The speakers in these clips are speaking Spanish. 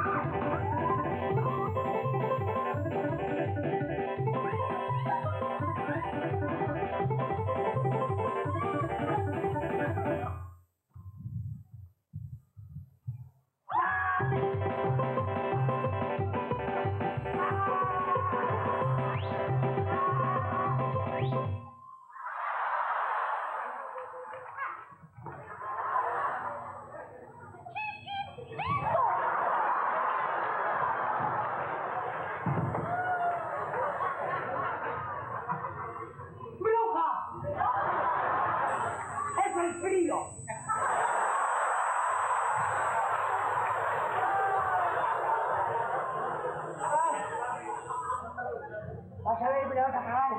Vas a ver, me la vas a cagar.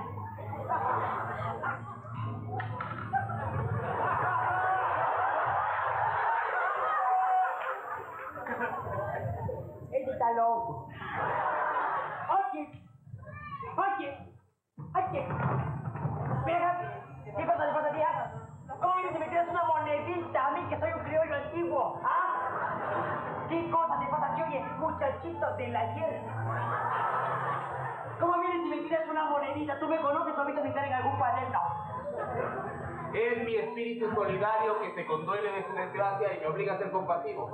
Este está loco. Oye. Mira, ¿qué pasa, tía? ¿Cómo vienes y me tiras una monedita a mí que soy un criollo antiguo? ¿Ah? ¿Qué cosa te pasa, tío? Oye, muchachito del ayer. ¿Cómo vienes y me tiras una monedita? ¿Tú me conoces o a mí te entrar en algún cuaderno? Es mi espíritu solidario que se conduele de su desgracia y me obliga a ser compasivo.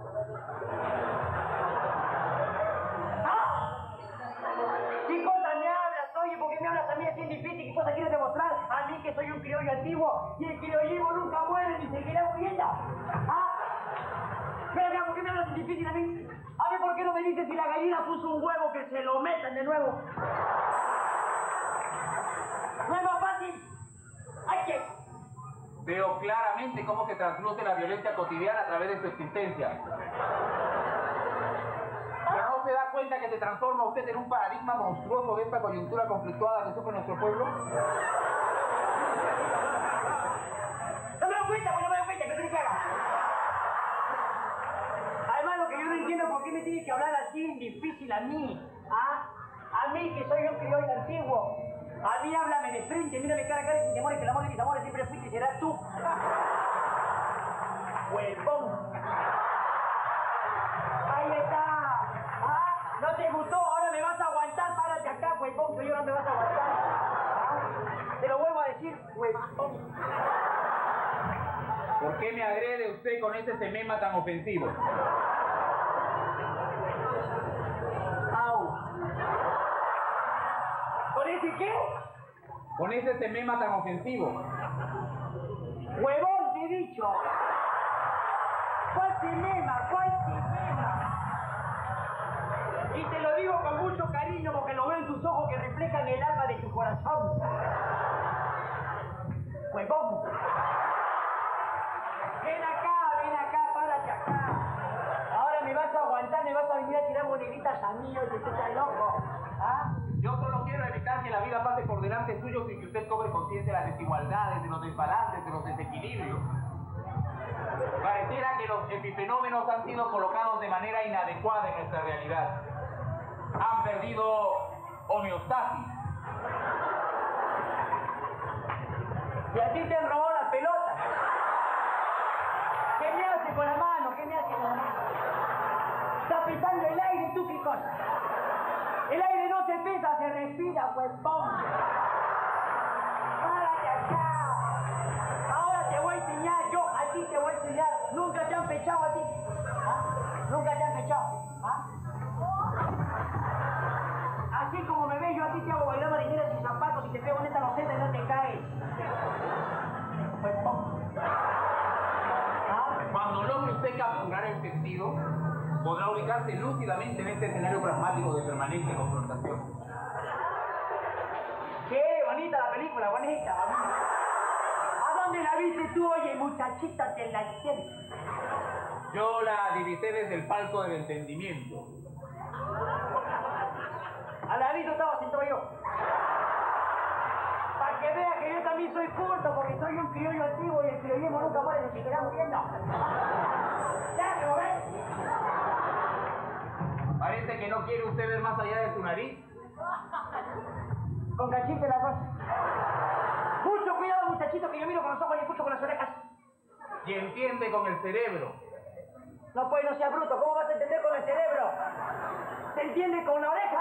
¿Ah? ¿Qué cosa me hablas? Oye, ¿por qué me hablas a mí así en difícil? ¿Qué cosa quieres demostrar? A mí que soy un criollo antiguo y el criollismo nunca muere ni seguirá muriendo. ¿Ah? Pero mira, ¿por qué me hablas en difícil a mí? A mí, ¿por qué no me dices si la gallina puso un huevo que se lo metan de nuevo? ¿No es más fácil? ¡Ay, qué! Veo claramente cómo se trasluce la violencia cotidiana a través de su existencia. ¿Pero no se da cuenta que se transforma usted en un paradigma monstruoso de esta coyuntura conflictuada que sufre nuestro pueblo? No me doy cuenta, pues no me doy cuenta, ¿qué tienes que haga? Además, lo que yo no entiendo es por qué me tienes que hablar así difícil a mí. ¿Ah? A mí, que soy un criollo antiguo. A mí háblame de frente, mírame cara a cara y sin temores, que el amor de mis amores siempre fuiste y serás tú. ¡Huevón! ¡Ahí está! ¿Ah? ¿No te gustó? Ahora me vas a aguantar, párate acá, huevón, que yo no me vas a aguantar. ¿Ah? Te lo vuelvo a decir, huevón. ¿Por qué me agrede usted con ese semema tan ofensivo? ¡Au! ¿Con ese qué? Con ese semema tan ofensivo. ¡Huevón, te he dicho! ¿Cuál cinema? ¿Cuál cinema? Y te lo digo con mucho cariño porque lo veo en tus ojos que reflejan el alma de tu corazón. ¡Huevón! Ven acá, párate acá. Ahora me vas a aguantar, me vas a venir a tirar moneditas a mí, oye, tú estás loco. ¿Ah? Yo solo quiero evitar que la vida pase por delante suyo sin que usted cobre conciencia de las desigualdades, de los desbalances, de los desequilibrios. Pareciera que los epifenómenos han sido colocados de manera inadecuada en nuestra realidad. Han perdido homeostasis. Y a ti te han robado las pelotas. ¿Qué me hace con la mano? ¿Qué me hace con la mano? Está pisando el aire, ¿tú qué cosa? El aire no se pisa, se respira, huevón. Párate acá. Ahora te voy a enseñar, yo a ti te voy a enseñar. Nunca te han pechado a ti. ¿Ah? Nunca te han pechado. ¿Ah? Así como me ves, yo a ti te hago bailar marineras sin zapatos y te pego en esta loseta y no te caes. Huevón. ¿Ah? Cuando logre usted capturar el sentido, podrá ubicarse lúcidamente en este escenario pragmático de permanente confrontación. ¡Qué bonita la película, bonita! ¿A dónde la viste tú, oye, muchachita de la izquierda? Yo la divisé desde el palco del entendimiento. Al ladito estaba sentado yo. Para que vea que yo también soy culto, porque soy un criollo antiguo y el criollismo nunca muere, ni siquiera muriendo. ¿Ya me ves? Parece que no quiere usted ver más allá de su nariz. Con cachiste la cosa. Mucho cuidado, muchachito, que yo miro con los ojos y escucho con las orejas. Y entiende con el cerebro. No, pues no seas bruto, ¿cómo vas a entender con el cerebro? ¿Se entiende con la oreja?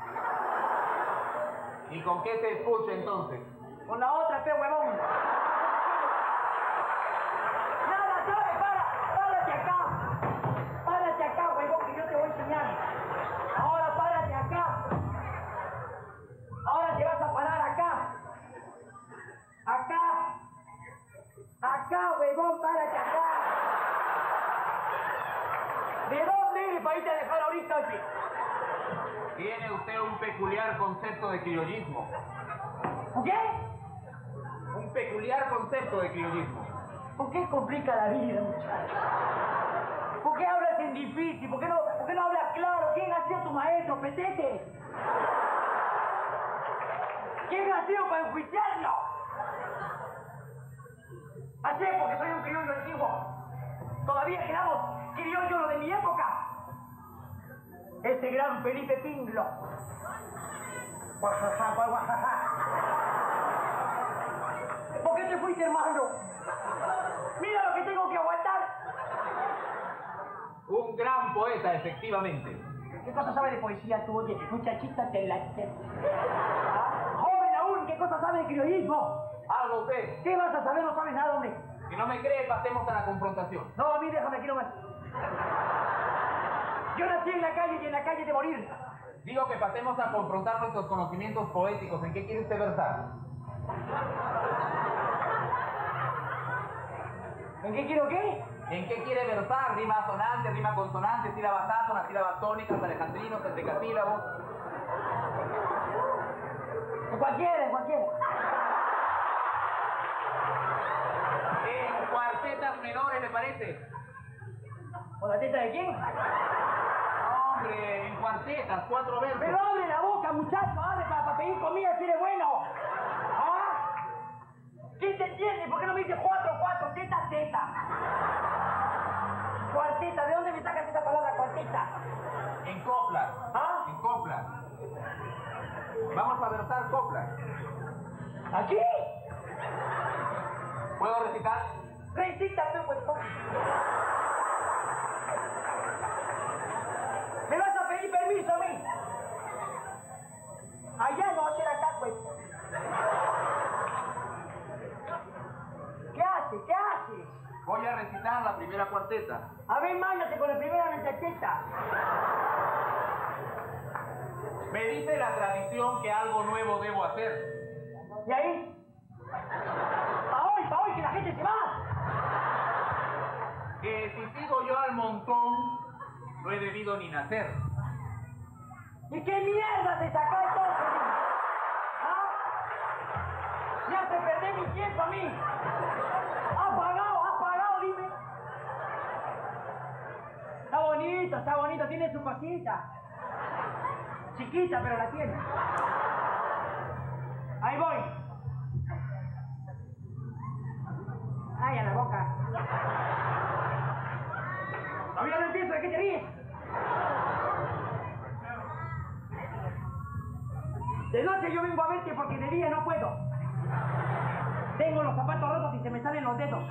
¿Y con qué se escucha entonces? Con la otra, pe huevón. Nada, ¿sabes? Párate acá. Párate acá, huevón, que yo te voy a enseñar. Ahora párate acá. Ahora te vas a parar acá. Acá. Acá, huevón, párate acá. ¿De dónde eres para irte a dejar ahorita, oye? Tiene usted un peculiar concepto de criollismo. ¿Qué? Un peculiar concepto de criollismo. ¿Por qué complica la vida, muchacho? ¿Por qué hablas en difícil? ¿Por qué no hablas claro? ¿Quién ha sido tu maestro, petete? ¿Quién ha sido para enjuiciarlo? Así es porque soy un criollo antiguo. Todavía quedamos criollos lo de mi época. Ese gran Felipe Pinglo. Guajaja, guajaja. ¿Por qué te fuiste, hermano? Mira lo que tengo que aguantar. Un gran poeta, efectivamente. ¿Qué cosa sabe de poesía tú, oye? Muchachita te la... ¿Ah? Joven aún, ¿qué cosa sabe de criollismo? Algo usted. ¿Qué vas a saber? No sabes nada, hombre. Si no me cree, pasemos a la confrontación. No, a mí déjame aquí nomás. Yo nací en la calle y en la calle de morir. Digo que pasemos a confrontar nuestros conocimientos poéticos. ¿En qué quiere usted versar? ¿En qué quiero qué? ¿En qué quiere versar? Rima asonante, rima consonante, sílabas átonas, sílabas tónicas, alejandrinos, endecasílabos. En cualquiera, en cualquiera. En cuartetas menores, ¿le parece? ¿Con la teta de quién? Hombre, en cuartetas, 4 versos. Pero abre la boca, muchacho, abre para pedir comida si eres bueno. ¿Ah? ¿Quién te entiende? ¿Por qué no me dices 4, teta, teta? Cuarteta, ¿de dónde me sacas esa palabra cuarteta? En coplas. ¿Ah? En coplas. Vamos a versar coplas. ¿Aquí? ¿Puedo recitar? Recítate, pues. ¿Me vas a pedir permiso a mí? Allá no va a ser acá, pues. ¿Qué haces? ¿Qué haces? Voy a recitar la primera cuarteta. A ver, mándate con la primera muchachita. Me dice la tradición que algo nuevo debo hacer. ¿Y ahí? Pa' hoy, que la gente se va. Que si sigo yo al montón, no he debido ni nacer. ¿Y qué mierda te sacó entonces? ¿Ah? Me hace perder mi tiempo a mí. ¿Has pagado, dime? Está bonito, tiene su cosita. Chiquita, pero la tiene. Ahí voy. Ay, a la boca. Todavía no empiezo, ¿de qué te ríes? De noche yo vengo a verte porque de día no puedo. Tengo los zapatos rotos y se me salen los dedos.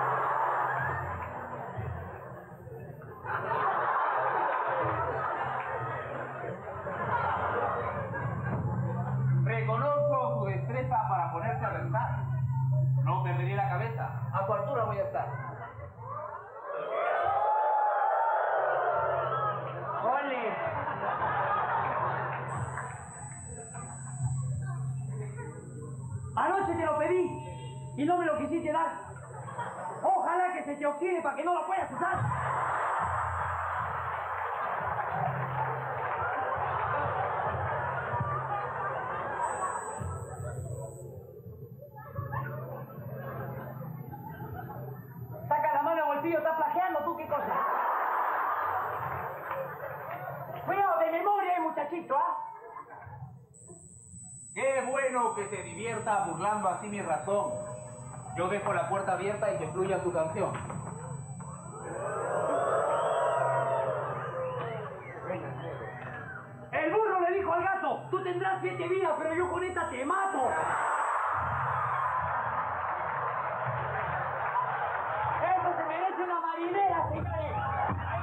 Reconozco su destreza para ponerse a versar. No perdería la cabeza. A su altura voy a estar. ¡Ole! Anoche te lo pedí y no me lo quisiste dar. Ojalá que se te oxide para que no lo puedas usar. Saca la mano al bolsillo, ¿estás plagiando tú qué cosa? Cuidado, de memoria, muchachito, ¿ah? Qué bueno que se divierta burlando así mi razón. Yo dejo la puerta abierta y que fluya su canción. El burro le dijo al gato, tú tendrás 7 vidas, pero yo con esta te mato. Eso se merece una marinera, señores.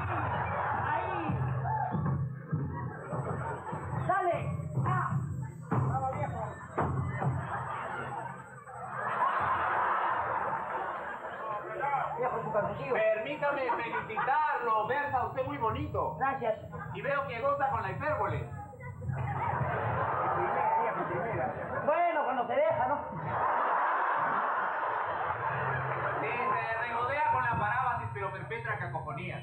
que felicitarlo, versa usted muy bonito. Gracias. Y veo que goza con la hipérbole. Bueno, cuando se deja, ¿no? Sí, se regodea con la parábasis, pero perpetra cacofonías.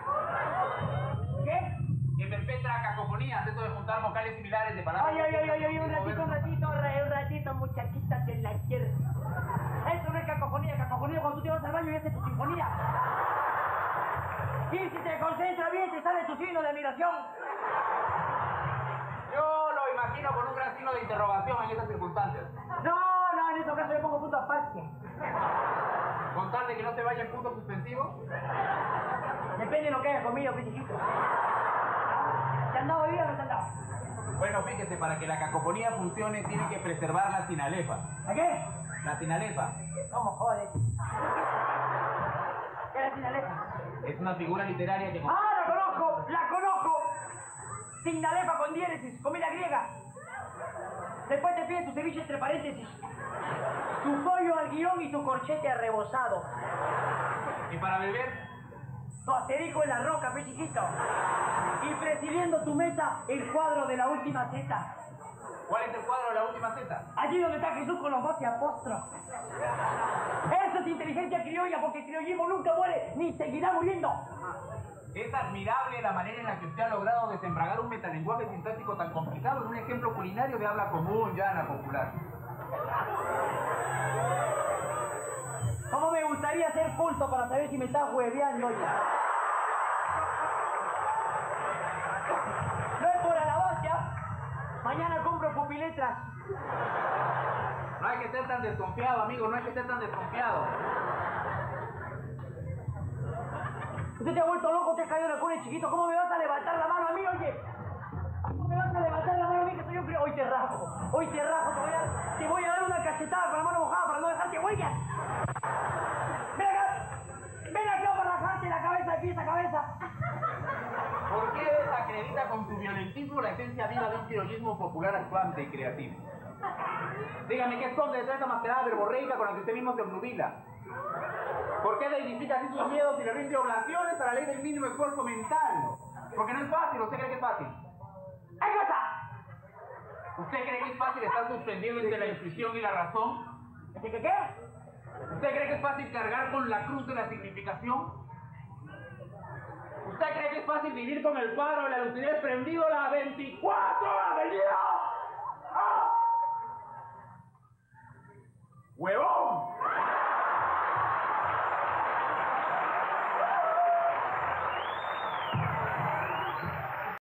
¿Qué? Que perpetra cacofonías, eso de juntar vocales similares de palabras. Ay, un ratito, muchachita, te la quiero. Eso no es cacofonía cuando tú te vas al baño y haces tu sinfonía. Y si te concentras bien, te sale tu signo de admiración. Yo lo imagino con un gran signo de interrogación en esas circunstancias. No, en este caso le pongo punto aparte. Con tal de que no se vaya en punto suspensivo. Depende de lo que hayas comido, pichiquito. ¿Te han dado bebida o no te han dado? Bueno, fíjese, para que la cacofonía funcione tiene que preservar la sinalefa. ¿A qué? La sinalefa ¿Cómo jodes? ¿Qué es la sinalefa? es una figura literaria que... ¡Ah, la conozco! Sinalefa con diéresis, comida griega. Después te pide tu ceviche entre paréntesis, tu pollo al guión y tu corchete arrebozado. Y para beber, Tu asterisco en la roca, pe chiquito. Y presidiendo tu mesa, el cuadro de la última cita. ¿cuál es el cuadro de la última Z? Allí donde está Jesús con los 12 apóstoles. Eso es inteligencia criolla, porque el criollismo nunca muere, ni seguirá muriendo. Es admirable la manera en la que usted ha logrado desembragar un metalenguaje sintáctico tan complicado en un ejemplo culinario de habla común, llana, popular. ¿Cómo me gustaría ser culto para saber si me estás hueveando ya? No es por alabanza. Mañana compro pupiletras. No hay que ser tan desconfiado, amigo, no hay que ser tan desconfiado. Usted te ha vuelto loco, te has caído en la cuna, chiquito. ¿Cómo me vas a levantar la mano a mí, oye? ¿Cómo me vas a levantar la mano a mí que soy un criollo? Hoy te rajo, te voy a dar una cachetada con la mano mojada para no dejarte huellas. Ven acá para rajarte la cabeza de pies a cabeza. ¿Por qué desacredita con su violentismo la esencia viva de un criollismo popular actuante y creativo? Dígame, ¿qué esconde detrás de esa mascarada verborreica con la que usted mismo se obnubila? ¿Por qué dignifica así sus miedos y le rinde oblaciones a la ley del mínimo esfuerzo mental? Porque no es fácil, ¿usted cree que es fácil? ¡Ay, cosa! ¿Usted cree que es fácil estar suspendido entre la intuición y la razón? ¿Qué? ¿Usted cree que es fácil cargar con la cruz de la significación? ¿Usted cree que es fácil vivir con el faro de la lucidez prendido las 24 horas del día? ¡Ah! ¡Huevo!